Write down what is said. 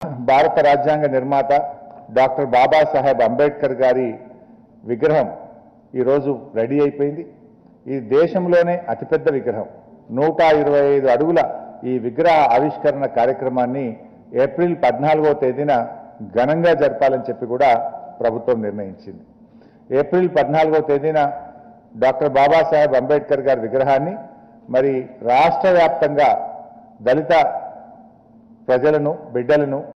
భారత రాజ్యాంగ నిర్మాత డాక్టర్ బాబాసాహెబ్ అంబేద్కర్ గారి విగ్రహం ఈరోజు రెడీ అయిపోయింది. ఈ దేశంలోనే అతిపెద్ద విగ్రహం 125 అడుగుల ఈ విగ్రహ ఆవిష్కరణ కార్యక్రమాన్ని ఏప్రిల్ 14వ తేదీన ఘనంగా జరపాలని చెప్పి కూడా ప్రభుత్వం నిర్ణయించింది. ఏప్రిల్ 14వ తేదీన డాక్టర్ బాబాసాహెబ్ అంబేద్కర్ గారి విగ్రహాన్ని మరి రాష్ట్ర వ్యాప్తంగా దళిత ప్రజలను బిడ్డలను